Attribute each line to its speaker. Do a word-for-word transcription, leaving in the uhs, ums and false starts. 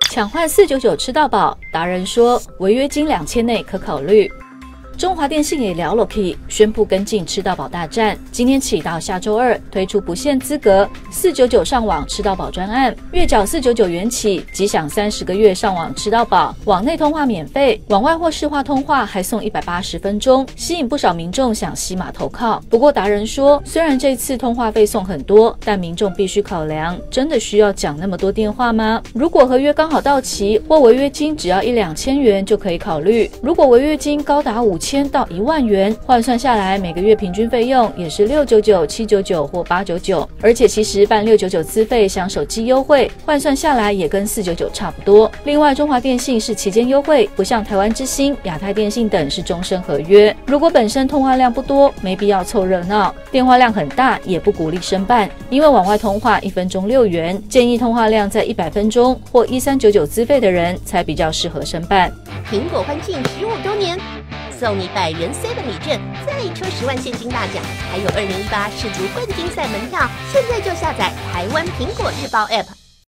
Speaker 1: 抢换四九九吃到饱，达人说违约金两千内可考虑。中华电信也聊了 key， 宣布跟进吃到饱大战，今天起到下周二推出不限资格四九九上网吃到饱专案，月缴四九九元起，即享三十个月上网吃到饱，网内通话免费，往外或市话通话还送一百八十分钟，吸引不少民众想吸码投靠。不过达人说，虽然这次通话费送很多，但民众必须考量，真的需要讲那么多电话吗？如果合约刚好到期，或违约金只要一两千元就可以考虑，如果违约金高达五千到一万元，换算下来每个月平均费用也是六九九、七九九或八九九，而且其实办六九九资费享手机优惠，换算下来也跟四九九差不多。另外，中华电信是期间优惠，不像台湾之星、亚太电信等是终身合约。如果本身通话量不多，没必要凑热闹；电话量很大，也不鼓励申办，因为往外通话一分钟六元，建议通话量在一百分钟或一三九九资费的人才比较适合申办。
Speaker 2: 苹果欢庆十五周年。送你百元 seven 礼券，再抽十万现金大奖，还有二零一八世足冠军赛门票。现在就下载台湾苹果日报 App。